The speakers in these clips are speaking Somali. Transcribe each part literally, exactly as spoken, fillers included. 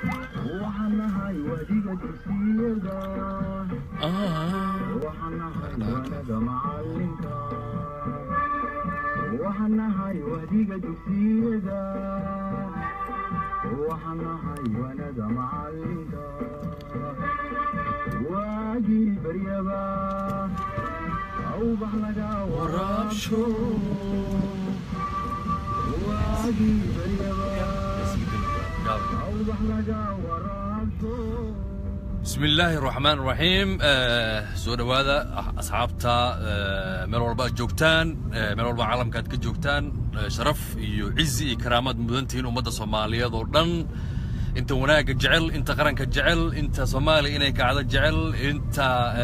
وحنا هاي وديقة تسيدا وحنا هاي ولد معلمك وحنا هاي وديقة تسيدا وحنا هاي ولد معلمك واجي بريبا أو بحلقا ورابشو واجي بريبا أو بحلقا ورابشو. بسم الله الرحمن الرحيم. سورة هذا أصحابتا مال والبا جوجتان مال والبا عالم كانت كجوجتان شرف يعزي كرامات مدنتين ومدى صومالية ضردن. أنت هناك جعل أنت قرنك جعل أنت صومالي إنك عدد جعل أنت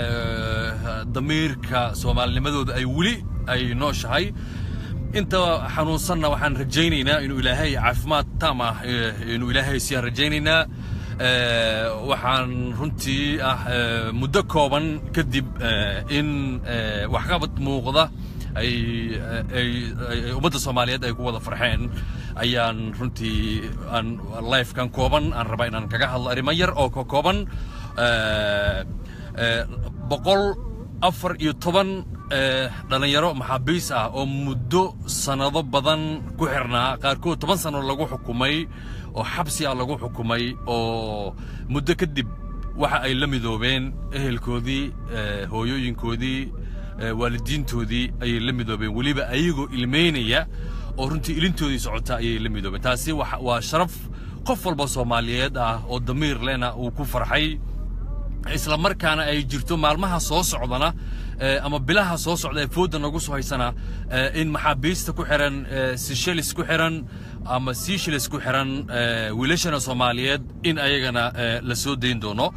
ضميرك صومالي مدود أي ولي أي نوش هاي أنت حنوصلنا وحن رجينينا إنه إلهي عفمات تامة إنه إلهي سيار رجينينا. waxaan runtii ah muddo kooban kadib in waxqabad muuqda ay ay ummadda Soomaaliyeed ay ku wada farxeen ayaan runtii aan live kan kooban aan rabaa inaan kaga hadlo arrimo yar oo ka kooban boqol afar iyo toban dhalinyaro maxaabiis ah oo muddo sanado badan ku xirnaa qaarkood toban sano lagu xukumay oo xabsi ah lagu xukumay oo muddo kadib waxa ay la midoobeen ehelkoodii hooyooyinkoodii waalidiintoodii ay la midoobeen waliba ayagoo ilmeynaya oo runtii ilintoodii socota ayay la midoobeen. taasi waa sharaf qof walba Soomaaliyeed ah oo damiir lehna uu ku farxay isla markaana ay jirto maalmaha soo socdana ama bilaha soo socda ee fooda nagu soo haysana in maxaabiista ku xiran Seychelles ku xiran ama Seychelles ku xiran wiilashana Soomaaliyeed in ayagana la soo deyn doono.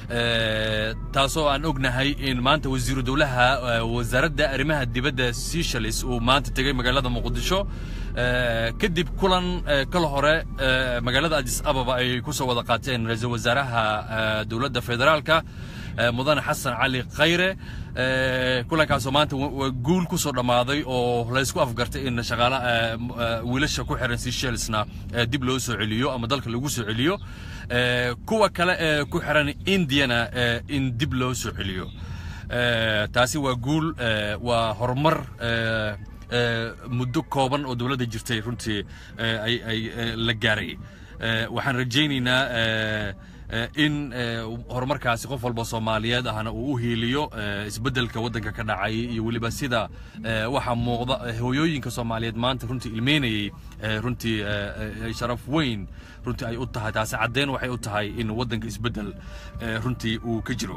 taasoo aan ognahay in maanta wasiiru dawlaha wasaaradda arrimaha dibadda Seychelles uu maanta tagay magaalada Muqdisho kadib kulan kala hore magaalada Addis Ababa ay ku soo wada qaateen ra'iisul wasaaraha dawladda federaalka mudane Xasan Cali Khayre. kulankaas maanta guul ku soo dhamaaday oo la isku afgartay in shaqaalaha wiilasha ku xiran Seychellesna dib loo soo celiyo ama dalka lagu soo celiyo kuwa kale ee ku xiran Indiana in dib loo soo celiyo. taasi waa guul waa horumar muddo kooban oo dawladda jirtay runtii ay ay la gaaray. waxaan rajaynaynaa in horumarkaasi qof walba Soomaaliyeed ahna uu u hiiliyo isbedelka wadanka ka dhacay iyo waliba sida waxa muuqda hooyooyinka Soomaaliyeed maanta runtii ilmeynayay runtii ay sharaf weyn runtii ay u tahay. taasi cadeen waxay u tahay in wadanka isbedel runtii uu ka jiro.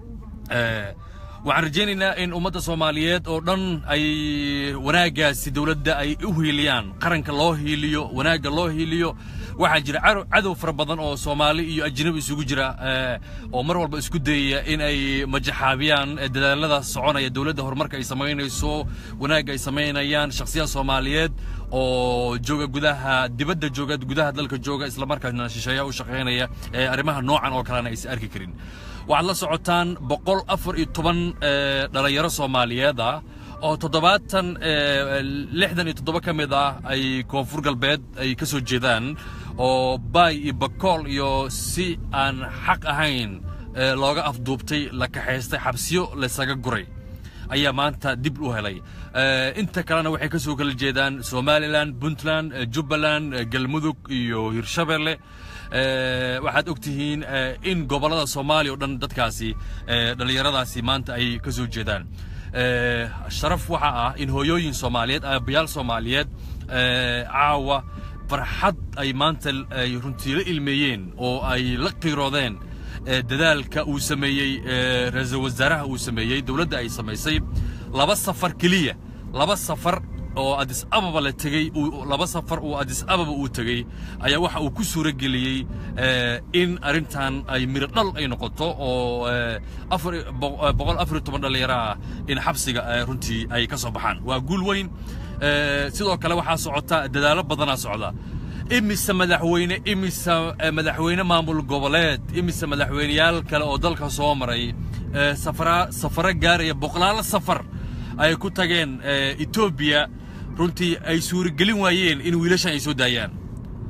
waxaan rajaynaynaa in ummadda Soomaaliyeed oo dhan ay wanaagaasi dawladda ay u hiiliyaan qaranka loo hiiliyo wanaaga loo hiiliyo. waxaa jira cadow fara badan oo Soomaali iyo ajnabi isugu jira oo mar walba isku dayaya in ay majaxaabiyaan dadaalada soconaya dawladda horumarka ay sameynayso wanaaga ay sameynayaan shakhsiyaad Soomaaliyeed oo jooga gudaha dibadda jooga gudaha dalka jooga isla markaasna shisheeya u shaqeynaya arrimaha noocan oo kalena ay is arki karin. waxaad la socotaan boqol afar iyo toban dhalinyaro Soomaaliyeed ah oo toddobaatan lixdan iyo toddoba ka mid ah ay koonfur galbeed ay ka soo jeedaan oo Bay iyo Bakool iyo si aan xaq ahayn looga afduubtay la kaxaystay xabsiyo la isaga guray ayaa maanta dib u helay. inta kalena waxay ka soo kala jeedaan Somaliland, Puntland, Jubbaland, Galmudug iyo Hirshabelle. waxaad ogtihiin in gobolada Soomaaliya oo dhan dadkaasi dhalinyaradaasi maanta ay ka soo jeedaan. sharaf waxa ah in hooyooyin Soomaaliyeed aabayaal Soomaaliyeed caawa farxad ay maanta ay runtii la ilmeeyeen oo ay la qiiroodeen dadaalka uu sameeyay ra'iisul wasaaraha uu sameeyay dawladda ay sameysay laba safar kaliya laba safar oo Addis Ababa la tagay laba safar oo Addis Ababa uu tagay ayaa waxa uu ku suura galiyay in arintan ay mir dhal ay noqoto oo boqol afar iyo toban dhalinyaro ah in xabsiga runtii ay ka soo baxaan. waa guul weyn. sidoo kale waxa socota dadaalo badan socda imise madaxweyne imise madaxweyne maamul goboleed imise madaxweynayaal kale oo dalka soo maray safara safara gaaraya boqolaal safar ay ku tageen Ethiopia runtii ay suuri gelin waayeen in wiilashan ay soo daayaan.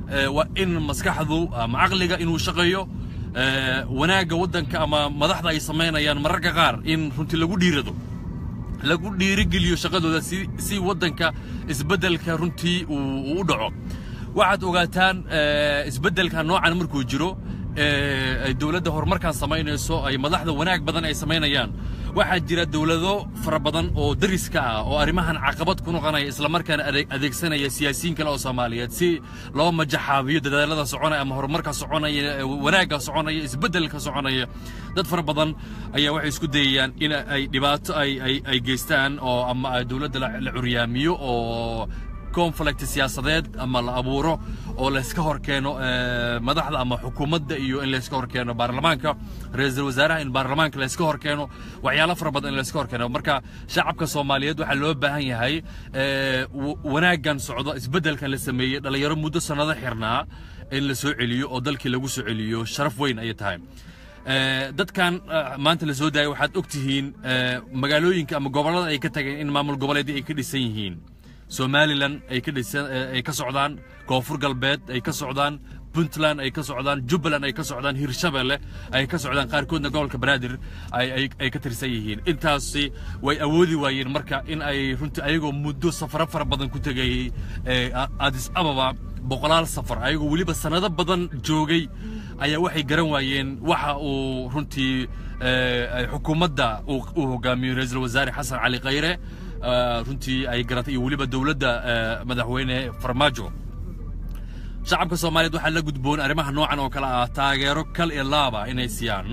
وإن مسكحذو معقلقة إنه شقيه وناقة ودنك أما مدحضة أي سمينا يعني مرقة غار إن رنتي لقو ديردو لقو ديرقليو شقدو دا سي, سي ودنك اسبدلك رنتي ودعو واحد وقاتان اسبدلك نوعا مركو جيرو الدولة ده هرمركان سمينيسو أي مدحضة وناق بدن أي سمينيان waxaa jira dawlado fara badan oo dariska ah oo arimahan caqabad ku noqonaya isla markaana adeegsanaya siyaasiyiin kale oo Soomaaliyeed si loo majaxaabiyo dadaalada soconaya ama horumarka soconaya wanaaga soconaya isbedelka soconaya dad fara badan ayaa waxay isku dayayaan in ay dhibaato ay ay geystaan oo ama dawladda la curyaamiyo oo conflict siyaasadeed ama la abuuro oo la iska hor keeno madaxda ama xukuumadda iyo in la iska hor keeno baarlamaanka ra'iisul wasaaraha in baarlamaanka la iska hor keeno waxyaalo fara badan in la iska hor keeno marka shacabka Soomaaliyeed waxa loo baahan yahay wanaagan socdo isbedelkan la sameeyay dhalinyaro muddo sanado xirnaa in la soo celiyo oo dalkii lagu soo celiyo sharaf weyn ay tahay dadkan maanta la soo daayay waxaad ogtihiin magaalooyinka ama gobolada ay ka tageen in maamul goboleedii ay ka dhisan yihiin Somaliland ay ka dhisan ay ka socdaan Koonfur Galbeed ay ka socdaan Puntland ay ka socdaan Jubbaland ay ka socdaan Hirshabelle ay ka socdaan qaarkoodna gobolka Banaadir ay ay ka tirsan yihiin intaasi way awoodi waayeen marka in ay runtii ayagoo muddo safar fara badan ku tagay Addis Ababa boqolaal safar ayagoo waliba sanado badan joogay ayaa waxay garan waayeen waxa uu runtii xukuumadda uu hogaamiyo ra'iisul wasaare Xasan Cali Khayre runtii ay garatay iyo waliba dawladda madaxweyne Farmaajo shacabka Soomaaliyeed waxa la gudboon arimaha noocan oo kala ah taageero kal iyo laaba inay siiyaan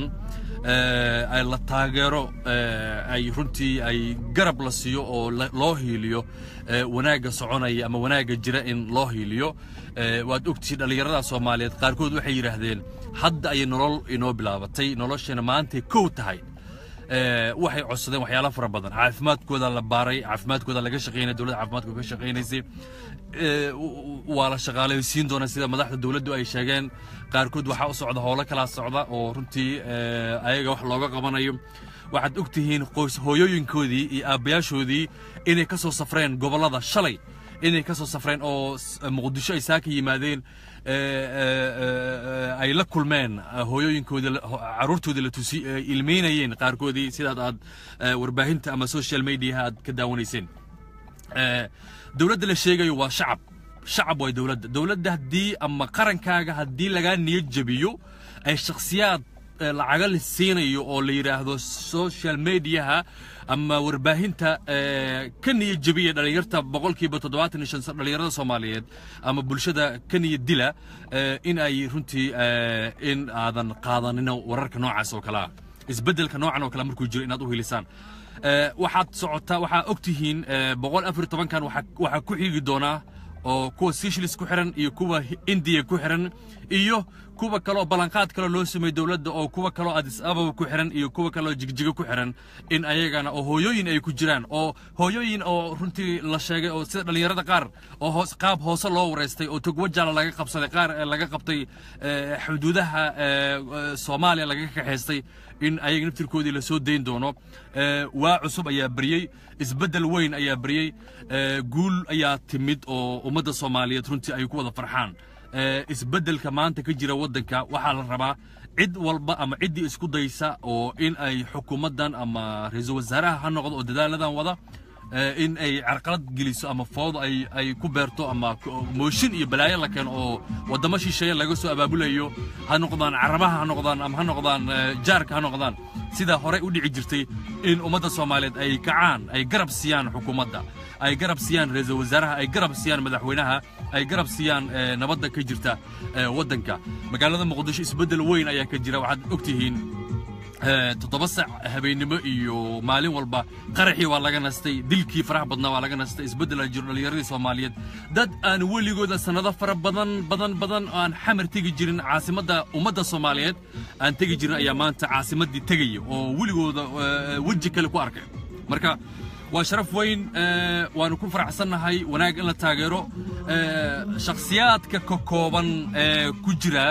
ay la taageero ay runtii ay garab la siiyo oo loo hiiliyo wanaaga soconaya ama wanaaga jira in loo hiiliyo waad ogtii dhalinyarada Soomaaliyeed qaarkood waxay yiraahdeen hadda ay nolol inoo bilaabatay noloshana maanta kow tahay waxay codsadeen waxyaalo fara badan caafimaadkooda la baaray caafimaadkooda laga shaqeynay dawladda caafimaadka ka shaqeynaysay waa la shaqaalaysiin doona sida madaxda dawladdu ay sheegeen qaarkood waxa u socda howlo kala socda oo runtii ayaga wax looga qabanayo waxaad ogtihiin qoys hooyooyinkoodii iyo aabayaashoodii inay ka soo safreen gobolada shalay inay ka soo safreen oo Muqdisho ay saaka yimaadeen ay la kulmeen hooyooyinkooda caruurtooda la tusi ilmeynayeen qaarkoodii sidaad aad warbaahinta ama social media aad ka daawanayseen dawladda la sheegayo waa shacab shacab way dawladda dawladda hadii ama qarankaaga hadii laga niyad jabiyo ay shakhsiyaad lacaga la siinayo oo la yiraahdo social media ama warbaahinta ka niyad jabiya dhalinyarta boqolkiiba toddobaatan iyo shan dhalinyarada Soomaaliyeed ama bulshada ka niyad dila in ay runtii in aadan qaadanino wararka noocaas oo kala isbedelka noocan oo kala markuu jiro inaad u hilisaan waxaad socotaa waxa ogtihiin boqol afar iyo toban kan waxa ku xigi doona oo kuwa Seychelles ku xiran iyo kuwa India ku xiran iyo kuwa kale oo balanqaad kale loo sameeyay dawladda oo kuwa kale oo Addis Ababa ku xiran iyo kuwa kale oo jigjiga ku xiran in ayagana oo hooyooyin ay ku jiraan oo hooyooyin oo runtii la sheegay oo sida dhalinyarada qaar oo hoos qaab hoose loo wareystay oo togwajala laga qabsaday qaar laga qabtay xuduudaha Soomaaliya laga kaxeystay in ayaga naftirkoodii la soo deyn doono waa cusub ayaa bariyay isbedel weyn ayaa bariyay guul ayaa timid oo ummadda Soomaaliyeed runtii ay ku wada farxaan isbedelka maanta ka jira wadanka waxa la rabaa cid walba ama cidii isku daysa oo in ay xukuumadan ama ra'iisul wasaaraha ha noqdo oo dadaaladan wada in ay carqalad geliso ama fawd ay ay ku beerto ama mooshin iyo balaayo la keen oo wadamo shisheeye laga soo abaabulayo ha noqdaan carabaha ha noqdaan ama ha noqdaan jaarka ha noqdaan sida hore u dhici jirtay in ummadda Soomaaliyeed ay kacaan ay garab siiyaan xukuumadda ay garab siiyaan ra'iisul wasaaraha ay garab siiyaan madaxweynaha ay garab siiyaan nabadda ka jirta wadanka magaalada Muqdisho isbedel weyn ayaa ka jira waxaad ogtihiin toddoba saac habeenimo iyo maalin walba qaraxii waa laga nastay dilkii farax badnaa waa laga nastay isbedel jiro dhalinyarada Soomaaliyeed dad aan weligooda sanado fara badan badan badan aan xamar tagi jirin caasimadda ummadda Soomaaliyeed aan tagi jirin ayaa maanta caasimadii tagay oo weligooda waji kale ku arkay marka waa sharaf weyn waanu ku faraxsanahay wanaag in la taageero shakhsiyaadka ka kooban ku jira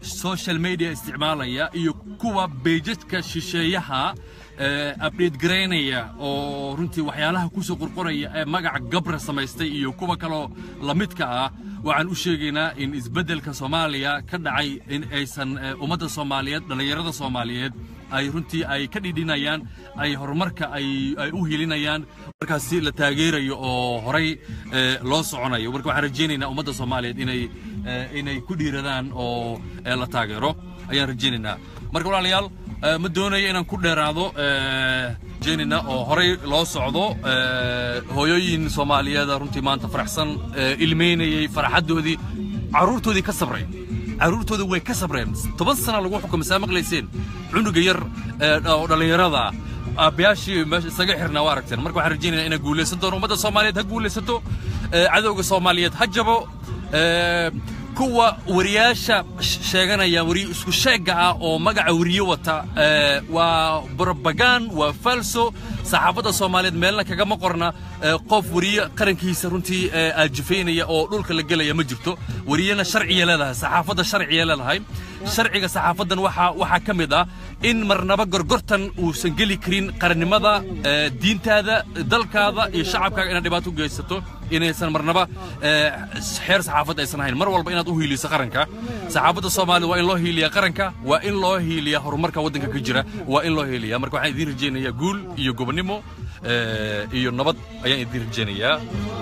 social media isticmaalaya iyo kuwa pageska shisheeyaha update gareynaya oo runtii waxyaalaha ku soo qorqoraya ee magaca gabra samaystay iyo kuwa kale la midka ah waxaan u sheegaynaa in isbeddelka Soomaaliya ka dhacay in aysan ummadda Soomaaliyeed dhalinyarada Soomaaliyeed ay runtii ay ka dhidhinayaan ay horumarka ay ay u helinayaan markaasi la taageerayo oo horay loo soconayo marka waxaan rajaynaynaa ummadda Soomaaliyeed inay inay ku dhiiradaan oo la taageero ayaan rajaynaynaa marka walaalayaal ma doonayo inaan ku dheeraado jeenina oo horay loo socdo hooyooyin Soomaaliyeed runtii maanta faraxsan ilmeynayay farxadoodii caruurtoodii ka sabray caruurtooda way ka sabreen toban sano lagu xukumay saamaqleyseen cunuga yar oo dhalinyarada aabyaashii meesha isaga xirnaa waa aragteen marka waxaan rajaynaynaa inay guuleysan doono ummadda Soomaaliyeed ha guuleysato cadowga Soomaaliyeed ha jabo kuwa wariyaasha sheeganaya wari isku sheega ah oo magaca wariye wata waa propaganda waa falso saxaafadda Soomaaliyeed meelna kaga ma qorna qof wariye qarankiisa runtii aajifeynaya oo dhulka la galaya ma jirto wariyana sharciye leedahay saxaafadda sharciye leedahay sharciga saxaafadan waxa waxa kamid ah in marnaba gorgortan uu san gali karin qarannimada diintaada dalkaada iyo shacabkaaga inaad dhibaato u geysato inaysan marnaba xeer saxaafad aysan ahayn mar walba inaad u hiiliso qaranka saxaafadda Soomaaliyeed waa in loo hiiliyaa qaranka waa in loo hiiliyaa horumarka waddanka ka jira waa in loo hiiliyaa marka waxaan idin rajaynayaa guul iyo gobonimo iyo nabad ayaan idin rajaynayaa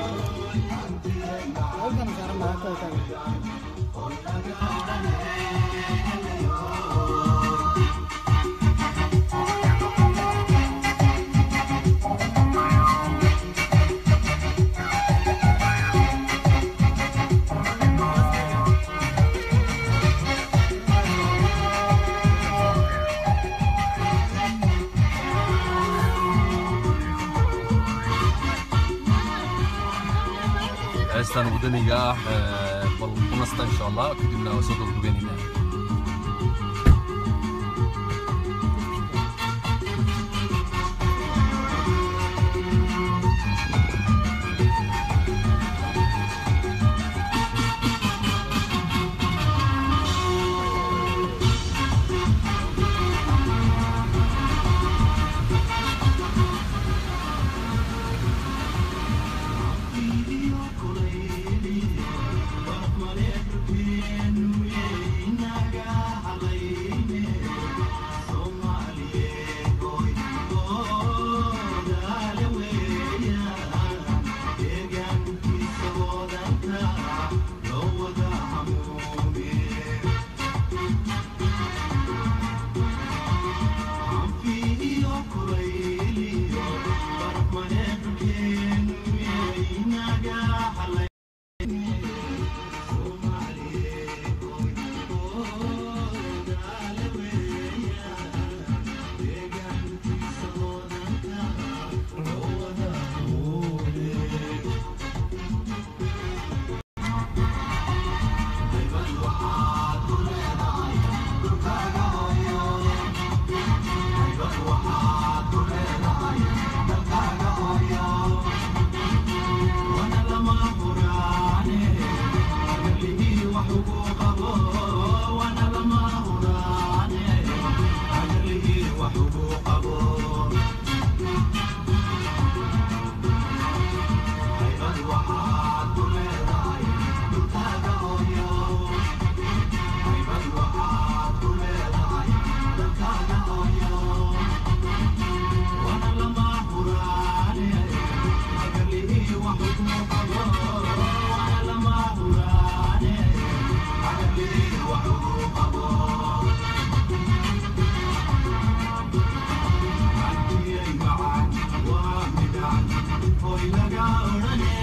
استنى ودني قاح بالقنصة إن شاء الله كتبنا وصوت بين هنا Hoy la